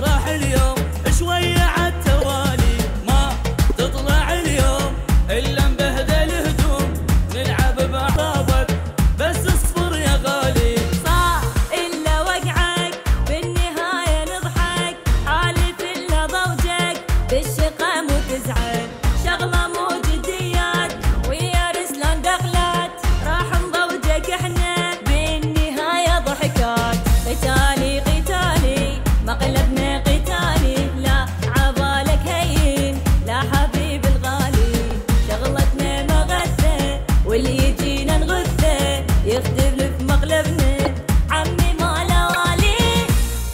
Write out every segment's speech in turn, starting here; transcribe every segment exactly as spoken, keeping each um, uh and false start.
راح اليوم شوية عالتوالي، ما تطلع اليوم إلا نبهدل هدوم، نلعب بأعصابك بس اصبر يا غالي. صح إلا وقعك بالنهاية نضحك، حالف إلا ضوجك بالشقا مو تزعل، شغلة مو جديات ويا رسلان دخلات، راح نضوجك احنا بالنهاية ضحكات. قتالي قتالي مقلبنا قتالي، لا عبالك هين لا حبيب الغالي، شغلتنا مغثة واللي يجينا نغثه، يخدم في مقلبنا عمي ما له والي.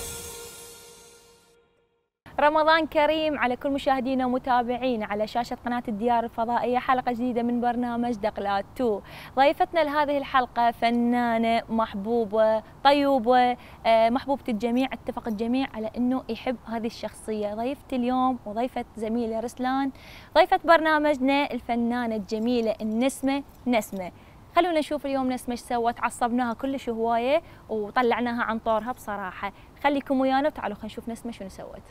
رمضان كريم على كل مشاهدينا ومتابعينا على شاشة قناة الديار الفضائية، حلقة جديدة من برنامج دقلات تو. ضيفتنا لهذه الحلقة فنانة محبوبة طيوبة محبوبة الجميع، اتفق الجميع على انه يحب هذه الشخصية. ضيفتي اليوم وضيفة زميلة رسلان، ضيفة برنامجنا الفنانة الجميلة النسمة نسمة. خلونا نشوف اليوم نسمة ايش سوت، عصبناها كلش هواية وطلعناها عن طورها بصراحة. خليكم ويانا وتعالوا خلينا نشوف نسمة شنو سوت.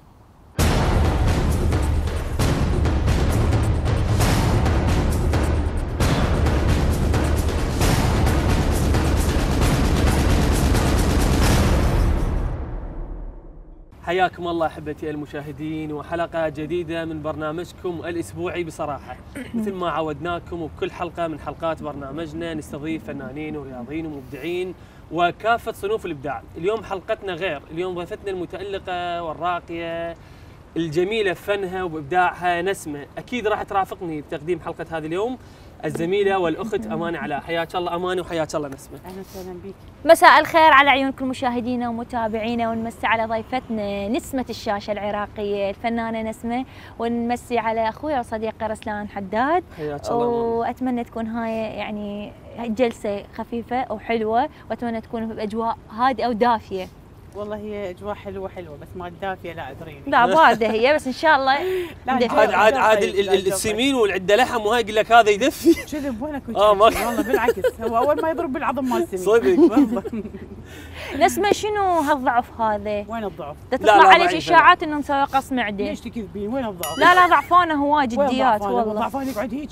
حياكم الله احبتي المشاهدين، وحلقه جديده من برنامجكم الاسبوعي بصراحه. مثل ما عودناكم وبكل حلقه من حلقات برنامجنا نستضيف فنانين ورياضيين ومبدعين وكافه صنوف الابداع. اليوم حلقتنا غير، اليوم ضيفتنا المتالقه والراقيه الجميله بفنها وبابداعها نسمه، اكيد راح ترافقني بتقديم حلقه هذا اليوم الزميله والاخت اماني علاء. حياك الله اماني وحياك الله نسمه. اهلا وسهلا بك. مساء الخير على عيون كل مشاهدينا ومتابعينا، ونمسي على ضيفتنا نسمة الشاشة العراقية الفنانة نسمة، ونمسي على اخوي وصديقي رسلان حداد. حياك الله. واتمنى تكون هاي يعني جلسة خفيفة وحلوة، واتمنى تكون باجواء هادئة ودافية. والله هي اجواء حلوه حلوه بس ما دافيه لا ادري. لا باردة هي بس ان شاء الله. عاد عاد عاد السمين والعده لحم وهاي يقول لك هذا يدفي. كذب وينك اه ما والله بالعكس، هو اول ما يضرب بالعظم مال السمين. صدق والله. نسمة شنو هالضعف هذا؟ وين الضعف؟ تطلع عليك اشاعات انه مسوي قص معده. ليش تكذبين؟ وين الضعف؟ لا لا ضعفانه هو جديات والله. ضعفان يقعد هيك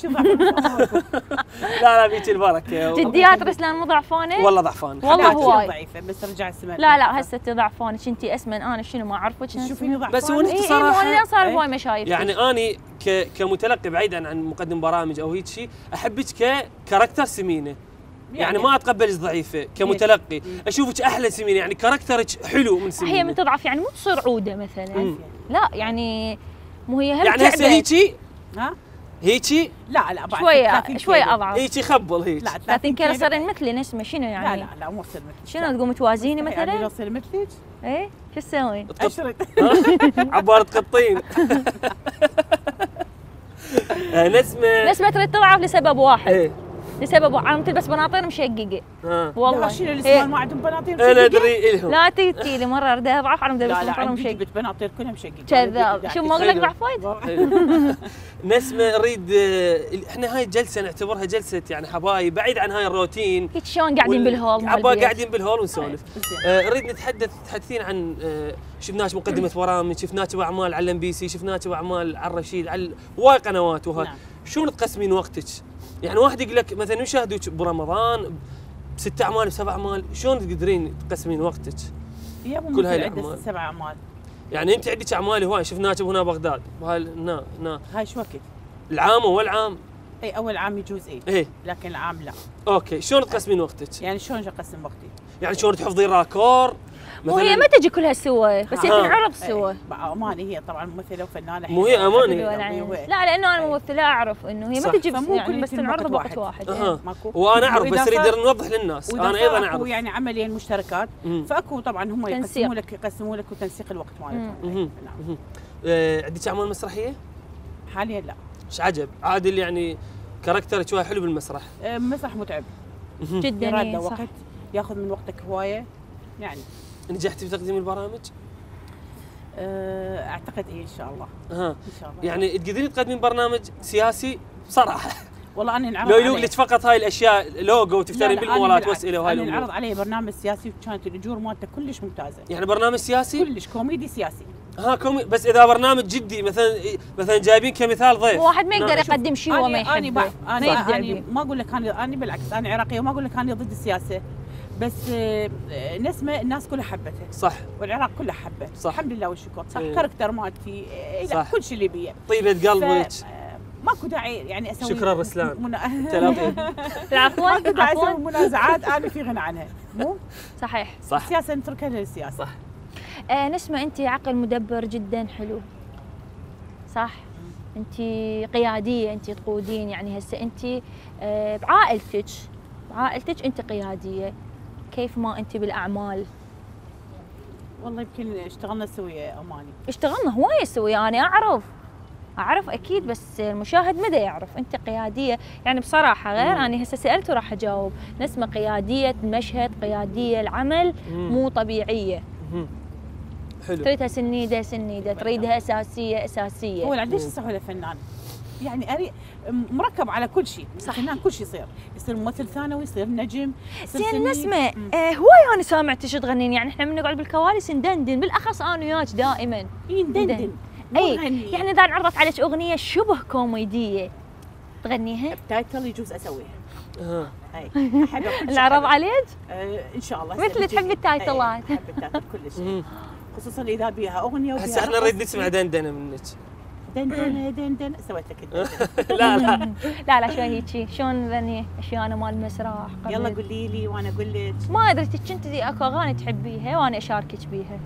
لا لا بيك البركه. جديات رسلان مو ضعفانه؟ والله ضعفان والله هواي ضعيفه بس رجع السمن. لا لا هسه ضعفانه، انتي اسمن انا شنو ما اعرفك. شوفيني ضعفان بس هو انت إيه صراحه إيه صار هواي مشايف. يعني اني ك... كمتلقي بعيدا عن مقدم برامج او هيك شيء احبك ككاركتر سمينه، يعني, يعني ما اتقبلك ضعيفه كمتلقي، اشوفك احلى سمينه، يعني كاركترك حلو من سمينه. هي من تضعف يعني مو تصير عوده مثلا. مم. لا يعني مو هي هم يعني هسه هيجي ها هيجي لا لا بعد شويه شويه اضعف. هيجي خبل هيك. لا ثلاثين كيلو صارين مثلي نسمه شنو يعني؟ لا لا لا مو تصير مثلي. شنو تقوم توازيني مثلا؟ يعني لو تصير مثلك؟ ايه شو تسوين؟ اشرد عبارة قطين. نسمة نسمة تريد تضعف لسبب واحد. ايه لسبب عم تلبس بناطيل مشققه. اه والله شنو الاسمان ما عندهم بناطيل مشققه؟ انا ادري الهم. لا تيجي لي مره اريد اضعف انا بدي لا البس لا بنطلون عندي مشقق. بناطيل كلها مشققه. كذاب شو ما اقول لك ضعف وايد؟ نسمة نريد احنا هاي الجلسه نعتبرها جلسه يعني حبايب بعيد عن هاي الروتين. هيك شلون قاعدين بالهول عبا قاعدين بالهول ونسولف. نريد نتحدث تحدثين عن شفناك مقدمه برامج، شفناك باعمال على الام بي سي، شفناك باعمال على الرشيد، على هواي قنوات وهاي. شلون تقسمين وقتك؟ يعني واحد يقول لك مثلا يشاهدوك برمضان بست اعمال بسبع اعمال، شلون تقدرين تقسمين وقتك؟ كل هاي الاعمال سبع اعمال. يعني انت عندك اعمال هواي، شفناك بهنا بغداد وهاي هنا هنا. هاي شو وقت؟ العام اول عام؟ اي اول عام يجوز اي ايه لكن العام لا. اوكي، شلون تقسمين وقتك؟ يعني شلون اقسم وقتي؟ يعني شلون تحفظين راكور؟ وهي ما تجي كلها سوا بس هي تنعرض سوا. اماني هي طبعا ممثله وفنانه. مو هي اماني؟ لا لانه انا ممثله اعرف انه هي ما تجي يعني بس تنعرض بوقت واحد. اها وانا اعرف بس اريد نوضح للناس انا ايضا اعرف. يعني عمليا مشتركات فاكو طبعا هم يقسموا لك يقسموا لك وتنسيق الوقت مالتهم. عندك اعمال مسرحيه؟ حاليا لا. ايش عجب عادل يعني كاركترك شوي حلو بالمسرح. مسرح متعب جدا يراد وقت ياخذ من وقتك هوايه يعني. نجحتي في تقديم البرامج؟ اعتقد ايه ان شاء الله. اها ان شاء الله. يعني تقدرين تقدمين برنامج سياسي بصراحه؟ والله انا انعرض لو يقول لك فقط هاي الاشياء لوجو وتفترين بالموالات واسئله وهاي الامور. انا انعرض علي برنامج سياسي وكانت الاجور مالته كلش ممتازه. يعني برنامج سياسي؟ كلش كوميدي سياسي. ها كومي بس اذا برنامج جدي مثلا مثلا جايبين كمثال ضيف واحد ما يقدر نعم. يقدم شيء هو ما يحبه. انا ما انا يبدع انا بيه. ما اقول لك انا انا بالعكس انا عراقيه وما اقول لك انا ضد السياسه، بس آه، نسمه الناس كلها حبته صح والعراق كله حبه صح. الحمد لله والشكر. صح. كاركتر مالتي آه، لا صح. كل شيء اللي بيه. طيبه قلبك ف- آه، ماكو داعي يعني اسوي شكراً رسلان. منا... تلطيف. عفوا ماكو داعي اسوي عفوا منازعات انا في غنى عنها، مو صحيح. صح السياسه نتركها للسياسه. صح. آه نسمة انت عقل مدبر جدا حلو صح؟ انت قياديه، انت تقودين، يعني هسه انت آه بعائلتك بعائلتك انت قياديه، كيف ما انت بالاعمال؟ والله يمكن اشتغلنا سوية اماني. اشتغلنا هوايه سوي، انا اعرف اعرف اكيد، بس المشاهد مدى يعرف انت قياديه، يعني بصراحه غير انا هسه سالته راح اجاوب. نسمه قياديه المشهد، قياديه العمل، مو طبيعيه. مم. حلو. تريدها سنيده سنيده، تريدها اساسيه اساسيه. هو قديش يصير له فنان؟ يعني أري مركب على كل شيء، صح. فنان كل شيء يصير، يصير ممثل ثانوي، يصير نجم، يصير زين سني. نسمة مم. آه هواي انا سامعتك تغنين، يعني احنا من نقعد بالكواليس ندندن، بالاخص انا وياك دائما إي ندندن مو اي نغني. يعني اذا انعرضت عليك اغنيه شبه كوميديه تغنيها؟ تايتل يجوز اسويها. ها اي احب كل شيء العرض أحبه. عليك؟ آه ان شاء الله. مثل هسه تحب بيجي. التايتلات. أي، احب التايتل كل شيء، مم. خصوصا اذا بيها اغنيه وبيها هسه احنا رقص. نريد نسمع دندنه منك. دندنه دندنه سويت لك الدندنه. لا لا لا لا شوي هيجي، شلون نغني اشياء مال المسرح قبل؟ يلا قولي لي وانا اقول لك. ما ادري كنت ذي اكو اغاني تحبيها وانا اشاركك بيها.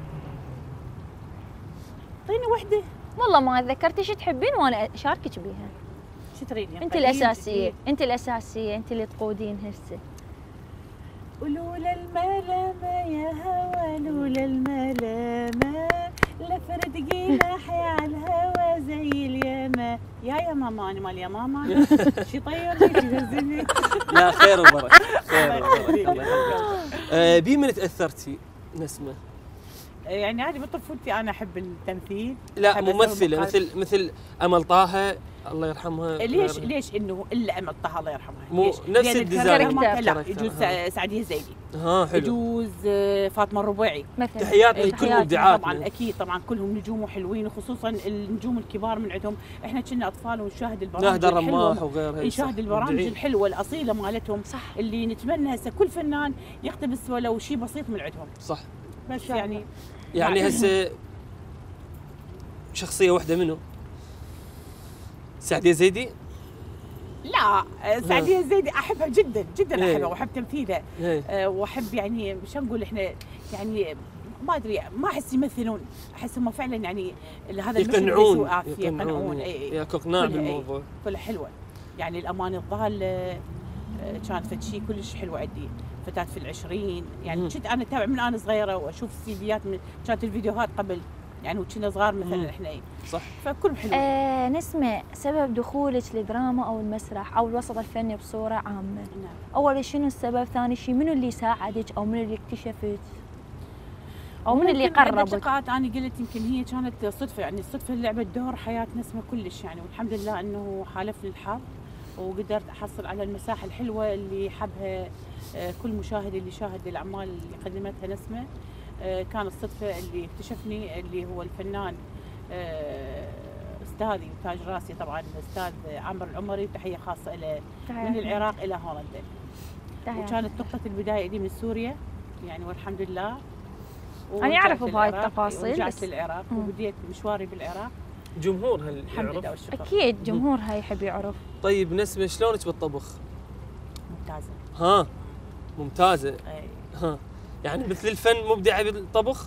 اعطيني وحده. والله ما اتذكرت ايش تحبين وانا اشاركك بيها. شو تريدين؟ انت قديم، الاساسيه، جديد؟ انت الاساسيه، انت اللي تقودين هسه. ولولا الملامة يا هوا لولا الملامة لفرد جناحي على الهوا زي اليما. يا يا ماما انا مال يا ماما شي طير شي ينزلني. لا خير وبركه خير الله وبركه يخليك. الله يخليك. آه، بمن تاثرتي نسمه؟ يعني عادي بطفولتي انا احب التمثيل. لا أحب أسوي ممثله مقالب. مثل مثل امل طه الله يرحمها. ليش غيرها. ليش انه الا امل طه الله يرحمها؟ مو ليش؟ نفس لأن الديزاين. الكاركتر مالتها لا كاركتر، يجوز ها. سعديه الزيدي، ها حلو. يجوز آه، فاطمه الربيعي. مثلا تحيات إيه، لكل مبدعات طبعا اكيد طبعا كلهم نجوم وحلوين، وخصوصا النجوم الكبار من عندهم. احنا كنا اطفال ونشاهد البرامج ناهد الرماح الحلوه، وغيرها. نشاهد البرامج مبدعين. الحلوه الاصيله مالتهم، صح. اللي نتمنى هسه كل فنان يقتبس ولو شيء بسيط من عندهم. صح. بس يعني يعني نعم. هسه شخصيه واحده منه سعديه زيدي. لا آه، سعديه الزيدي احبها جدا جدا، إيه. احبها واحب تمثيلها. إيه. أه واحب يعني شو نقول احنا يعني ما ادري ما احس يمثلون، احس هم فعلا يعني هذا المشهد اللي يقنعون يسووه، آه، يقنعون. اي اي ياكو اقناع كلها، إي. بالموضوع. كلها حلوه. يعني الامان الضال آه، آه، كانت فد شيء كلش حلو عندي، فتاة في العشرين. يعني مم. كنت انا اتابع من انا صغيره واشوف السيديات من كانت الفيديوهات قبل، يعني وكنا صغار مم. مثلا احنا اي صح. فكلهم حلوين. آه نسمة، سبب دخولك للدراما او المسرح او الوسط الفني بصورة عامة، نعم. اول شيء شنو السبب؟ ثاني شيء منو اللي ساعدك او منو اللي اكتشفك او من اللي ممكن عدة قربك؟ لقاءات انا قلت يمكن هي كانت صدفه، يعني الصدفه اللي لعبت دور حياه نسمه كلش يعني، والحمد لله انه حالفني الحظ وقدرت احصل على المساحه الحلوه اللي حبها آه، كل مشاهد اللي شاهد الاعمال اللي قدمتها نسمه. آه، كانت الصدفه اللي اكتشفني اللي هو الفنان آه، استاذي وتاج راسي طبعا الاستاذ عامر العمري، وتحيه خاصه له من العراق الى هولندا. وكانت نقطه البدايه لي من سوريا يعني، والحمد لله أنا أعرف ورجعت بهاي للعراق، التفاصيل، ورجعت بس- للعراق مم. وبديت مشواري بالعراق جمهور هل الحمد لله يعرف؟ والشكر. اكيد جمهورها يحب يعرف. طيب نسمه شلونك بالطبخ؟ ممتازه. ها ممتازه. أي. ها يعني مثل الفن مبدعه بالطبخ؟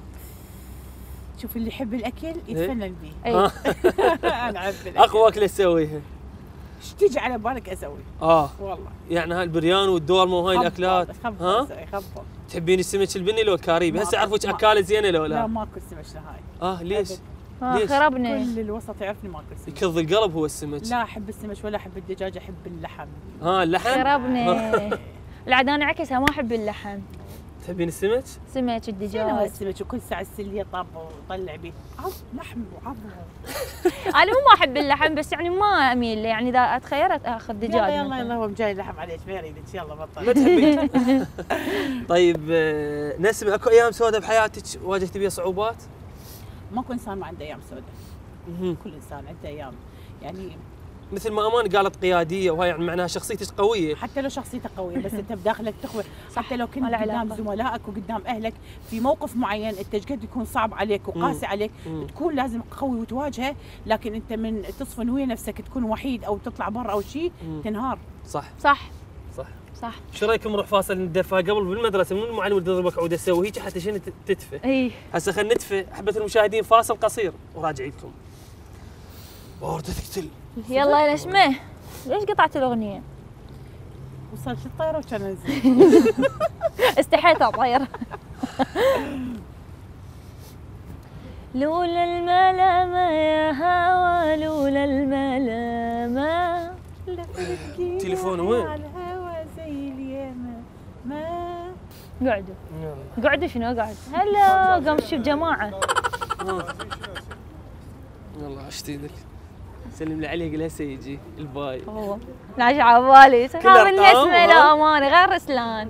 شوف اللي يحب الاكل يتفنن به. اي ها انا احب الاكل. اقوى اكله تسويها؟ ايش تيجي على بالك اسوي؟ اه والله يعني هاي البريان والدولمه وهاي الاكلات. خبط ها اسوي خبط. تحبين السمك البني لو الكاريبي؟ ما- هسه اعرفك ما- اكاله زينه لو لا لا؟ ماكو سمك نهائي. اه ليش؟ أبد. آه، ليش؟ خربنا. كل الوسط يعرفني ماكو سمك. يكض القلب هو السمك. لا احب السمك ولا احب الدجاج، احب اللحم. ها اللحم؟ خربنا. العاد انا عكسها، ما احب اللحم، تحبين السمك؟ سمك شنو الدجاج. السمك وكل ساعه السليه طب وطلع بيه عض لحم وعض. انا مو ما احب اللحم، بس يعني ما اميل له، يعني اذا اتخيرت اخذ دجاج. يلا يلا مثلاً. يلا هو مجاي لحم عليك ما يريدك يلا ما بطل. تحبين؟ طيب آه، نسمة اكو ايام سوداء بحياتك واجهتي بيها صعوبات؟ ماكو انسان ما عنده ايام سوداء. كل انسان عنده ايام يعني مثل ما امان قالت قياديه، وهاي يعني معناها شخصيتك قويه. حتى لو شخصيتك قويه بس انت بداخلك تخوف. حتى لو كنت ولا قدام علاقة. زملائك وقدام اهلك في موقف معين انت قد يكون صعب عليك وقاسي عليك، مم. تكون لازم قوي وتواجهه، لكن انت من تصفن ويا نفسك تكون وحيد او تطلع برا او شيء تنهار. صح صح صح. صح. شو رايكم نروح فاصل ندفى؟ قبل بالمدرسه من المعلم اللي يضربك عود اسوي هيك حتى شنو تدفى. اي هسه خلينا ندفى احبه المشاهدين، فاصل قصير وراجعين لكم. وردة تقتل. يلا يا نسمه، ليش قطعت الاغنيه؟ وصلت الطياره وكان انزل. استحيت اطير. لولا الملامة يا هوا، لولا الملامة. تليفون وين؟ على الهوا زي اليمامة. ما قعدوا قعدوا شنو قعد؟ هلا قام تشوف جماعة. والله اشتينك. سلم لي عليه قل هسه يجي الباي. اوه ناجي على بالي كلها هذا أرقام، النسمة ها؟ لا امانة غير رسلان.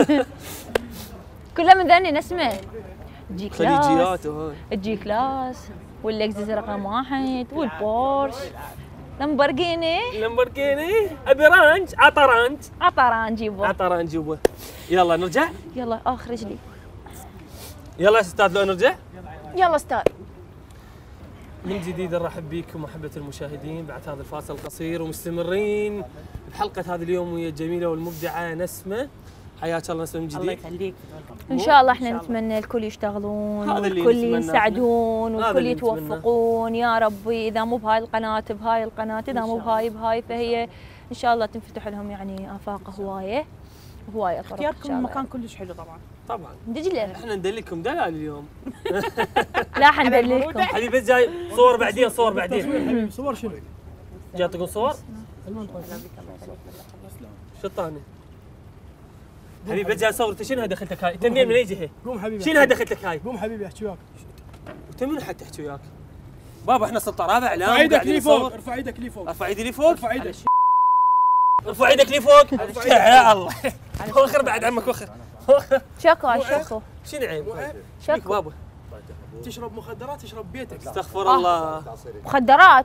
كله من ذني نسمة. تجي كلاس خليجيات وهاي. تجي كلاس واللكزس رقم واحد والبورش لامبورجيني لامبورجيني ابي رانج، عطى رانج، عطران جيبه. عطى رانج جيبه. يلا نرجع. يلا اخ رجلي. يلا يا استاذ لو نرجع. يلا استاذ. من جديد نرحب بكم احبه المشاهدين بعد هذا الفاصل القصير، ومستمرين بحلقه هذا اليوم ويا الجميله والمبدعه نسمه. حياك الله نسمه من الله جديد. يخليك. ان شاء الله احنا نتمنى الكل يشتغلون هذا اللي والكل نتمناه. ينسعدون هذا والكل اللي نتمناه. يتوفقون يا ربي. اذا مو بهاي القناه بهاي القناه، اذا مو بهاي بهاي، فهي ان شاء الله تنفتح لهم يعني افاق هوايه هوايه طرق. إن اختياركم شاء الله. المكان كلش حلو طبعا. طبعا دجله احنا ندلكم دلال اليوم. لا حندللكم. حبيبي بس جاي صور بعدين، صور بعدين. صور شنو؟ جاي تقول صور؟ شو الثاني؟ حبيبي بس جاي صور. انت شنو دخلتك هاي؟ انت منين من اي جهه؟ قوم حبيبي. شنو دخلتك هاي؟ قوم حبيبي احكي وياك. انت من حد تحكي وياك؟ بابا احنا سلطه رابع اعلام. ارفع ايدك وقاعدين لي فوق، نصور. ارفع ايدك لي فوق. ارفع ايدي لي فوق. ارفع ايدك. ارفع ايدك لي فوق. يا الله. وخر بعد عمك وخر. وخر. شكو شكو شنو عيب؟ شكو. فيك بابا. تشرب مخدرات تشرب بيتك. استغفر الله. مخدرات.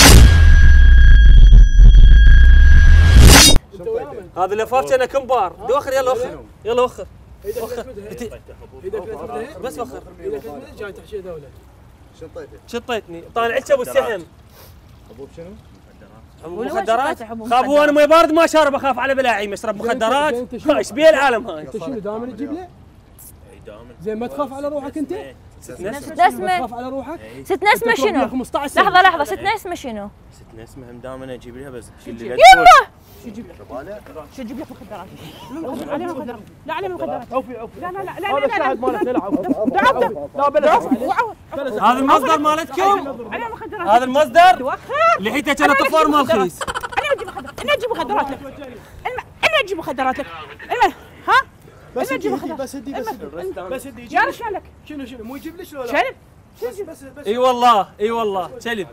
هذا اللفاف كان كمبار. وخر يلا وخر. يلا وخر. ايدك وخر. لا تمدها. ايدك لا تمدها. بس وخر. ايدك لا تمدها جاي تحشي دوله. شطيتني طالعك ابو السهم. حبوب شنو؟ حبوب ولو مخدرات. شطيت حبوب خاف هو انا ما بارد ما شارب، اخاف على بلاعي اشرب مخدرات. زين، أنت شنو؟ ايش بيه العالم هاي؟ انت شنو دائما تجيب له؟ اي دائما. زين ما تخاف على روحك انت؟ ما نسمة. تخاف على روحك؟ ست نسمة شنو؟ خمسطعش سنة. لحظة لحظة، ست نسمة شنو؟ ست نسمه هم دائما اجيب لها بس تشيل لي يما شو تجيب لك؟ شو تجيب لك مخدرات؟ عليه مخدرات. لا عليه مخدرات. عوفي عوفي. لا لا لا لا هذا لا الشاهد مالك لا عوفي. لا لا بلاش. هذا المصدر مالتكم؟ عليه مخدرات. هذا المصدر؟ توخر. لحيته كان طفار مال خيس. انا اجيب مخدرات. انا اجيب مخدرات لك. انا اجيب مخدرات لك. انا ها؟ بس أنا هدي أجيب هدي مخدرات. بس هدي بس هدي بس هدي يجيب يا لك. رجالك. شنو شنو مو يجيب لك ولا؟ شرب. بس بس بس اي والله اي والله كلب.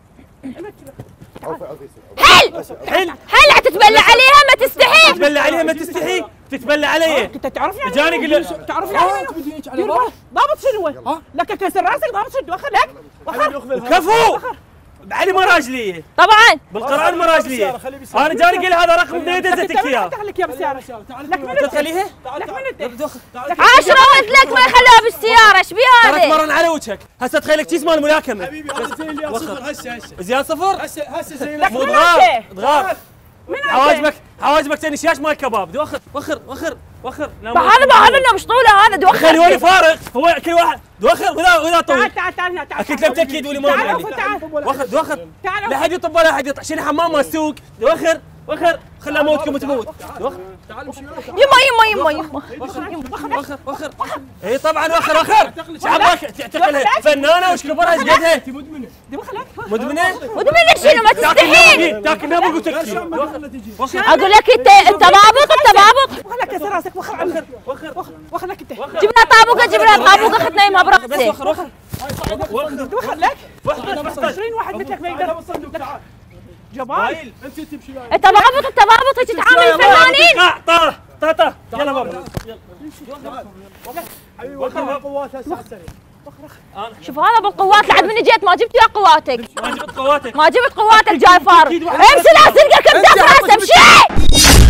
هل حل هل تتبلى عليها ما تستحي. تتبلى عليها ما تستحي، تتبلى علي. انت تعرفني يعني جاني قل تعرفني اه يعني انت بدي هيك على دير روحك. بالك. ضابط شنو هو؟ لك كسر راسك ضابط شنو؟ وخر لك وخر. كفو علي مراجليه طبعا بالقران مراجليه. انا جاني قل هذا رقم منين دزتك اياه؟ لك يا بالسياره. لك من تدخليها؟ لك من انت؟ عاشرة لك ما يخلوها بالسيارة. ايش بي ترى هذا؟ تمرن على وجهك. هسه تخيلك كيس مال الملاكمه. حبيبي هذا زين اللي صفر هسه هسه زياد صفر. هسه هسه زين مو من ضغار أنت؟ ضغار. من انت؟ حواجبك حواجبك تاني شاش مال كباب. وخر وخر وخر وخر. لا ما- هذا ما هذا انه مش طوله هذا خلي دوخر. ولي فارغ. هو كل واحد دوخر ولا ولا طويل. تعال تعال تعال هنا تعال. اكيد لم تاكيد ولي ما تعال عندي. تعال وخر دوخر. تعال لا حد يطب ولا حد يطلع. شيل حمام مال السوق. وخر وخر. خلي موتكم تموت. وخر تعال امشي وياك. يما يما يما يما. وخر وخر. اي طبعا وخر وخر. شعبك تعتقلها فنانه وش كبرها ايش قدها؟ انت مدمنه. مدمنه؟ ودمنك شنو ما تستحي. تاكل نابل وتكفي. خله تجي. اقول لك انت التطابق التطابق. وخر لك كسر راسك وخر عنك. وخر وخر لك انت. جبنا طابوقه جبنا طابوقه اخذنا يما بس براسي. وخر وخر. وخر لك. وخر. عشرين واحد مثلك ما يقدر. صندوق تعال. جبال. وايل. انت تمشي وياي. التضابط التضابط تتعامل الفنانين. طار طار طار. يلا بابا. حبيبي وخر قوات هسه على السريع. شوف هذا بالقوات لعد من جيت ما جبت ويا قواتك. ما جبت قواتك. ما جبت قواتك جاي فارغ. امشي لا سلقك انت راسه امشي.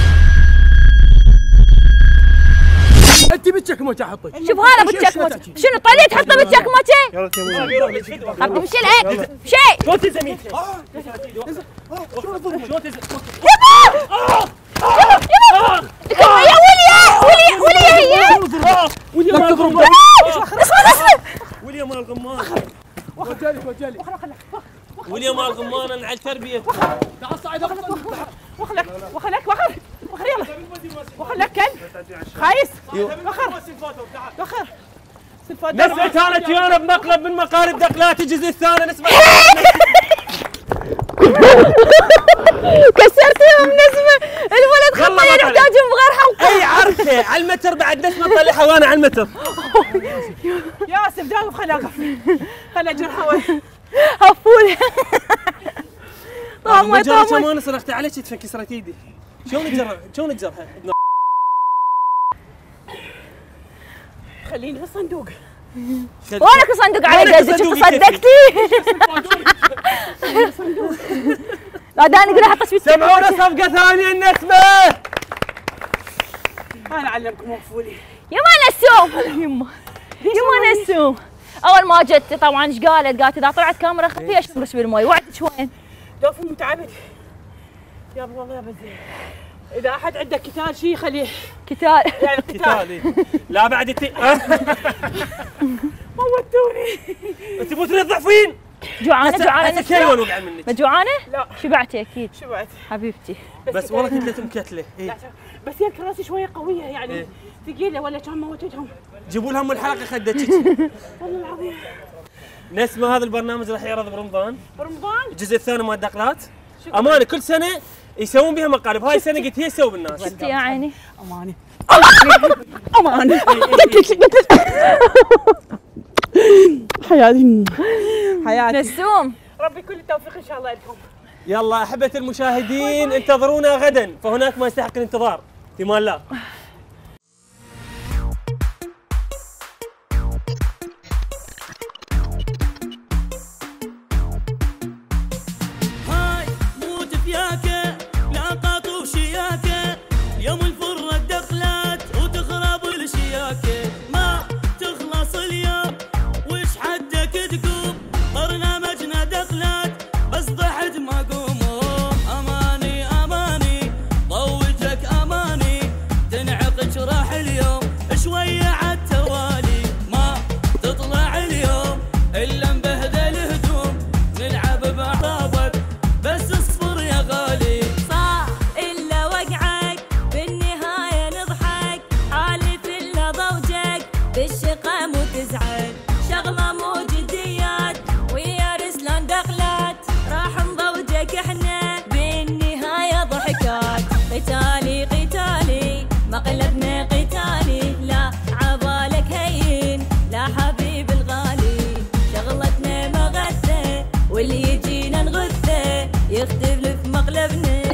انت بالشكموته حطي. شوف هذا بالشكموته. شنو طلي تحطه بالشكموته؟ يلا تمام. امشي لك. امشي. شلون تلزمين؟ شلون تلزمين؟ يا وليا وليا وليا هي. وليا مال الغمان. اسمع اسمع. وليا مال الغمان. وجالي وجالي. وليا مال الغمان انا على التربيه. تعال صعد وخلك وخلك وخلك وخر يلا وخلك كل خايس وخر وخر نسمة كانت ويانا بمقلب من مقالب دقلات الجزء الثاني نسمة. كسرتيهم نسمة. الولد خطه يحتاجون بغير حلقه. اي عركه على المتر بعد نسمة نطلعها وانا على المتر. ياسف داوم خلها اقف خلها اجر هواي هفولها. طعم ما جرى طعم. كمان صرخت عليك تفكسرت ايدي. شلون تجرها؟ شلون تجرها؟ خليني بالصندوق. وينك صندوق على قدك صدقتي؟ لا داني قول احط اسمي. سمعونا صفقة ثانية النسمة. انا اعلمكم وقفولي. يما نسوم. يما يما نسوم. اول ما جت طبعا ايش قالت؟ قالت اذا طلعت كاميرا خفيه اشمرش بالمي. وعدك وين؟ دوف متعبد. يا والله يا بزين. اذا احد عنده كتال شيء خليه. كتال. يعني قتال. لا بعد انت موتوني. تبون تضعفين؟ جوعانه جوعانه نسمة. كلوه وقع منك. جوعانه؟ لا شبعتي اكيد. شبعت حبيبتي. بس والله كنت لازم كتله. إيه؟ بس هي كراسي شويه قويه يعني إيه؟ ثقيله ولا كان موتتهم. جيبوا لهم الحلقه خدتك. والله العظيم. نسمة هذا البرنامج راح يعرض برمضان. برمضان؟ الجزء الثاني مال دقلات. امانه كل سنه يسوون بها مقالب، هاي السنه قلت هي تسوي بالناس. شفتي يا عيني؟ امانه امانه حياتي حياتي. نسوم. ربي كل التوفيق ان شاء الله لكم. يلا احبه المشاهدين انتظرونا غدا فهناك ما يستحق الانتظار. في امان الله. هاي مو تفياكه لا قاطو وشياكه يوم الفرة دخلت وتخرب الشياكه ما تخلص اليوم وش حدك تقوم برنامجنا دخلت بس ضحت ما قومهم اماني اماني ضوجك اماني تنعقد راح اليوم شويه عالتوالي ما تطلع اليوم الا مبهدل هدوم نلعب باعصابك بس اصبر يا غالي. صار إلا وقعك بالنهاية نضحك حالف إلا ضوجك بالشقا مو تزعل شغلة مو جديات ويا رسلان دخلات راح نضوجك احنا بالنهاية ضحكات قتالي قتالي مقلبنا قتالي لا عبالك هين لا حبيب الغالي شغلتنا مغثة واللي يجينا نغثه يختلف مقلبنا